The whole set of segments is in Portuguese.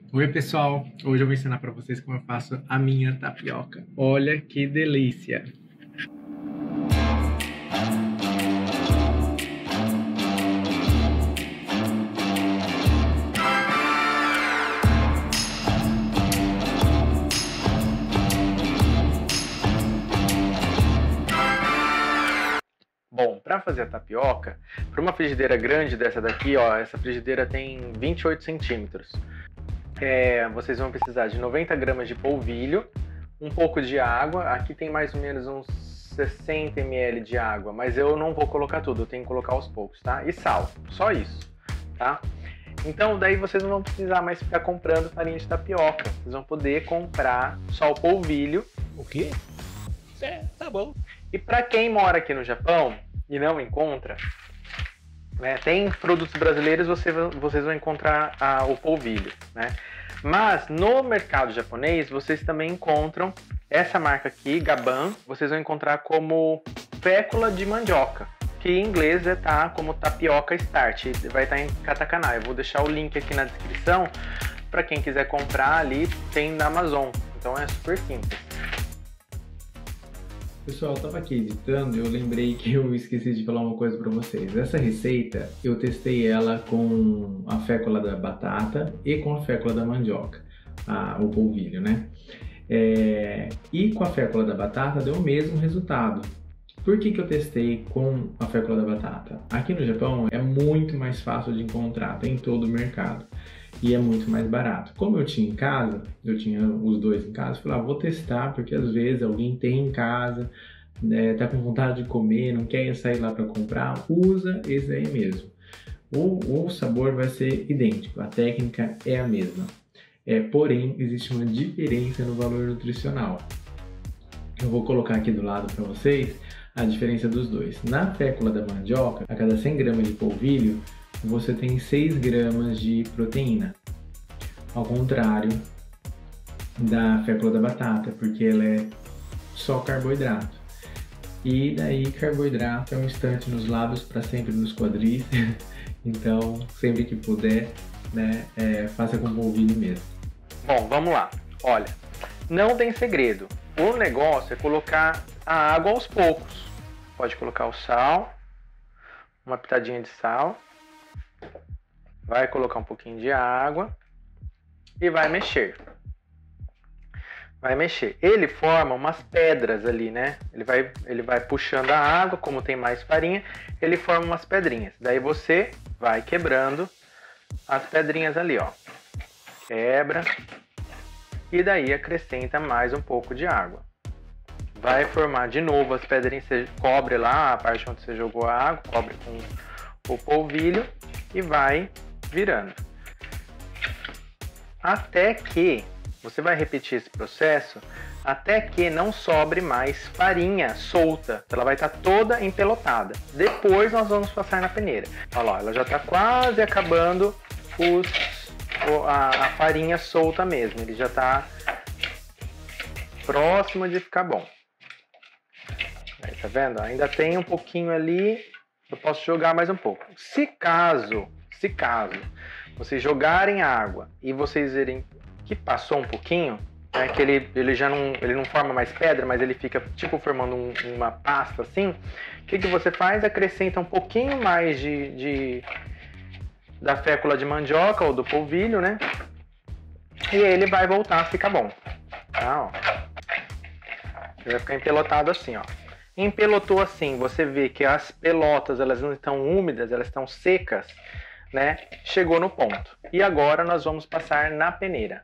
Oi pessoal, hoje eu vou ensinar para vocês como eu faço a minha tapioca. Olha que delícia! Bom, para fazer a tapioca, para uma frigideira grande dessa daqui, ó, essa frigideira tem 28 centímetros. Vocês vão precisar de 90 gramas de polvilho, um pouco de água, aqui tem mais ou menos uns 60 ml de água, mas eu não vou colocar tudo, eu tenho que colocar aos poucos, tá? E sal, só isso, tá? Então daí vocês não vão precisar mais ficar comprando farinha de tapioca, vocês vão poder comprar só o polvilho. O quê? Tá bom. E para quem mora aqui no Japão e não encontra, né, tem produtos brasileiros, vocês vão encontrar o polvilho, né? Mas no mercado japonês vocês também encontram essa marca aqui, Gaban, vocês vão encontrar como fécula de mandioca, que em inglês tá como tapioca start, vai estar em katakana. Eu vou deixar o link aqui na descrição para quem quiser comprar ali, tem na Amazon, então é super simples. Pessoal, eu estava aqui editando e eu lembrei que eu esqueci de falar uma coisa para vocês. Essa receita, eu testei ela com a fécula da batata e com a fécula da mandioca, o polvilho, né? E com a fécula da batata deu o mesmo resultado. Por que eu testei com a fécula da batata? Aqui no Japão é muito mais fácil de encontrar, tem em todo o mercado. E é muito mais barato. Como eu tinha em casa, eu tinha os dois em casa, falei, vou testar, porque às vezes alguém tem em casa, tá com vontade de comer, não quer sair lá para comprar, usa esse aí mesmo. O sabor vai ser idêntico, a técnica é a mesma. Porém, existe uma diferença no valor nutricional. Eu vou colocar aqui do lado para vocês a diferença dos dois. Na fécula da mandioca, a cada 100 gramas de polvilho, você tem 6 gramas de proteína, ao contrário da fécula da batata, porque ela é só carboidrato. E daí carboidrato é um instante nos lábios, para sempre nos quadris, então sempre que puder, né, faça com polvilho mesmo. Bom, vamos lá, olha, não tem segredo, o negócio é colocar a água aos poucos, pode colocar o sal, uma pitadinha de sal, vai colocar um pouquinho de água e vai mexer. Vai mexer. Ele forma umas pedras ali, né? Ele vai puxando a água, como tem mais farinha, ele forma umas pedrinhas. Daí você vai quebrando as pedrinhas ali, ó. Quebra. E daí acrescenta mais um pouco de água. Vai formar de novo as pedrinhas, você cobre lá a parte onde você jogou a água, cobre com o polvilho e vai virando. Até que, você vai repetir esse processo, até que não sobre mais farinha solta. Ela vai estar toda empelotada. Depois nós vamos passar na peneira. Olha lá, ela já está quase acabando a farinha solta mesmo. Ele já está próximo de ficar bom. Aí, tá vendo? Ainda tem um pouquinho ali. Eu posso jogar mais um pouco. Se caso vocês jogarem água e vocês verem que passou um pouquinho, né, que ele não forma mais pedra, mas ele fica tipo formando uma pasta assim, o que você faz? Acrescenta um pouquinho mais da fécula de mandioca ou do polvilho, né? E ele vai voltar a ficar bom. Tá, ó. Ele vai ficar empelotado assim, ó. Empelotou assim, você vê que as pelotas elas não estão úmidas, elas estão secas, né? Chegou no ponto. E agora nós vamos passar na peneira.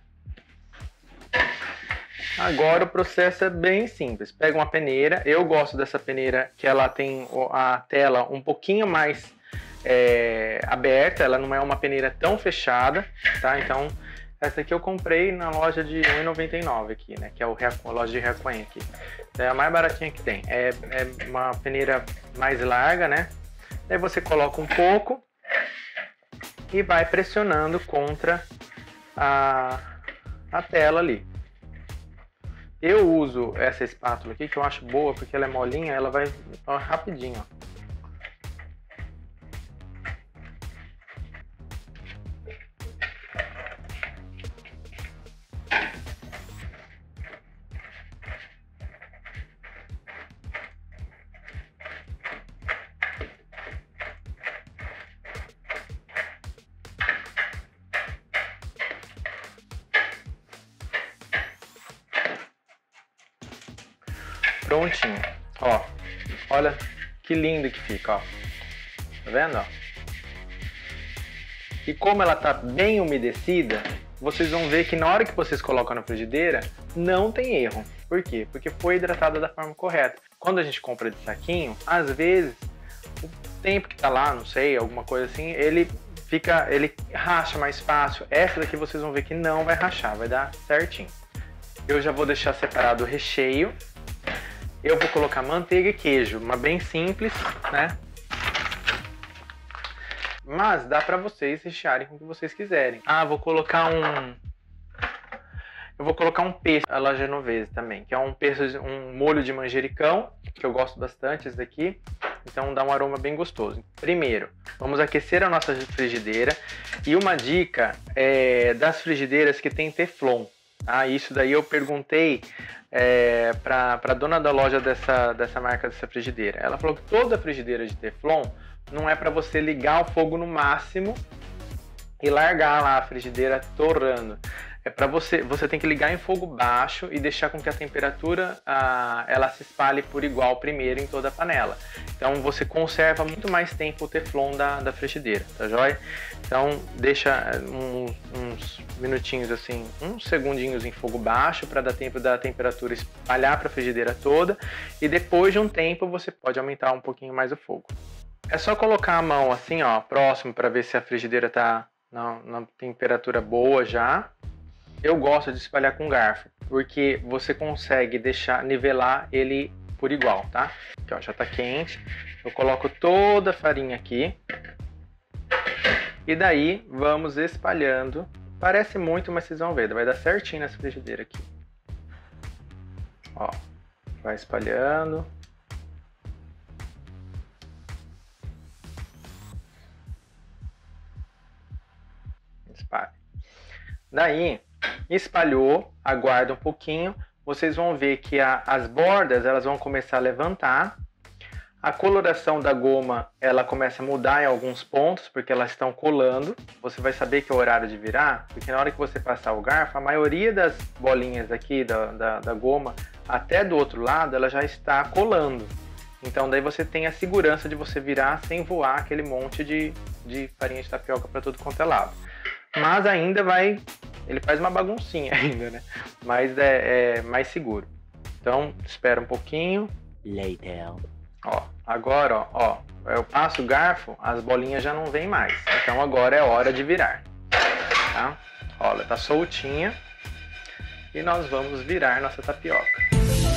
Agora o processo é bem simples. Pega uma peneira, eu gosto dessa peneira que ela tem a tela um pouquinho mais aberta, ela não é uma peneira tão fechada, tá? Então essa aqui eu comprei na loja de R$1,99 aqui, né? Que é a loja de Hakuen aqui. É a mais baratinha que tem. É uma peneira mais larga, né? Daí você coloca um pouco e vai pressionando contra a tela ali. Eu uso essa espátula aqui que eu acho boa porque ela é molinha, ela vai rapidinho, ó. prontinho. Ó, olha que lindo que fica, ó. Tá vendo, ó? E como ela tá bem umedecida, vocês vão ver que na hora que vocês colocam na frigideira, não tem erro. Por quê? Porque foi hidratada da forma correta. Quando a gente compra de saquinho, às vezes, o tempo que tá lá, não sei, alguma coisa assim, ele racha mais fácil. Essa daqui vocês vão ver que não vai rachar, vai dar certinho. Eu já vou deixar separado o recheio. Eu vou colocar manteiga e queijo, uma bem simples, né? Mas dá pra vocês rechearem com o que vocês quiserem. Ah, eu vou colocar um pesto à la genovese também, que é um molho de manjericão, que eu gosto bastante, esse daqui. Então dá um aroma bem gostoso. Primeiro, vamos aquecer a nossa frigideira. E uma dica é das frigideiras que tem teflon. Tá? Isso daí eu perguntei para a dona da loja dessa marca, dessa frigideira. Ela falou que toda frigideira de teflon não é para você ligar o fogo no máximo e largar lá a frigideira torrando. É para você tem que ligar em fogo baixo e deixar com que a temperatura ela se espalhe por igual primeiro em toda a panela. Então você conserva muito mais tempo o teflon da frigideira, tá joia? Então deixa uns minutinhos assim, uns segundinhos em fogo baixo para dar tempo da temperatura espalhar para a frigideira toda, e depois de um tempo você pode aumentar um pouquinho mais o fogo. É só colocar a mão assim, ó, próximo, para ver se a frigideira tá na temperatura boa já. Eu gosto de espalhar com garfo, porque você consegue nivelar ele por igual, tá? Aqui, ó, já tá quente. Eu coloco toda a farinha aqui. E daí vamos espalhando. Parece muito, mas vocês vão ver, vai dar certinho nessa frigideira aqui. Ó, vai espalhando. Espalha. Daí, espalhou, aguarda um pouquinho, vocês vão ver que as bordas elas vão começar a levantar, a coloração da goma ela começa a mudar em alguns pontos, porque elas estão colando. Você vai saber que é o horário de virar, porque na hora que você passar o garfo, a maioria das bolinhas aqui da goma, até do outro lado, ela já está colando. Então daí você tem a segurança de você virar sem voar aquele monte de farinha de tapioca para tudo quanto é lado. Mas ainda ele faz uma baguncinha ainda, né? Mas é mais seguro. Então, espera um pouquinho. Later. Ó, agora, ó, eu passo o garfo, as bolinhas já não vêm mais. Então agora é hora de virar, tá? Ó, ela tá soltinha. E nós vamos virar nossa tapioca.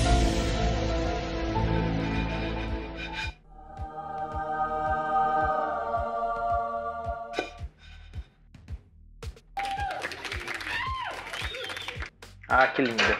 Ah, que linda!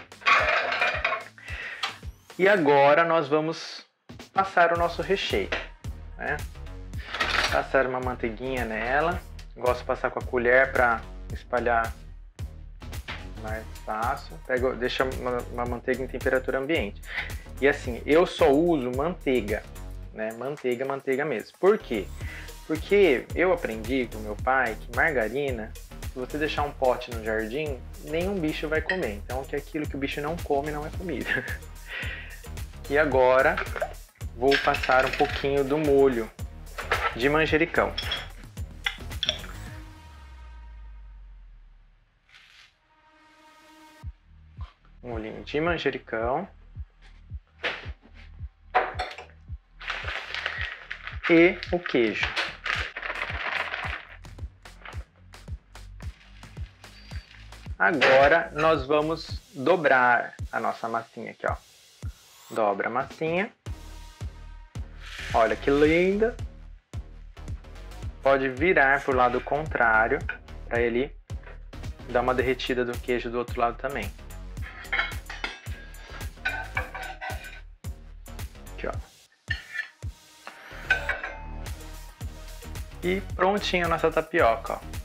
E agora nós vamos passar o nosso recheio, né? Passar uma manteiguinha nela. Gosto de passar com a colher para espalhar mais fácil. Deixa uma manteiga em temperatura ambiente. E assim, eu só uso manteiga, né? Manteiga mesmo. Por quê? Porque eu aprendi com meu pai que margarina, se você deixar um pote no jardim, nenhum bicho vai comer. Então, que aquilo que o bicho não come não é comida. E agora, vou passar um pouquinho do molho de manjericão. Um molhinho de manjericão. E o queijo. Agora nós vamos dobrar a nossa massinha aqui, ó. Dobra a massinha. Olha que linda. Pode virar para o lado contrário, para ele dar uma derretida do queijo do outro lado também. Aqui, ó. E prontinha a nossa tapioca, ó.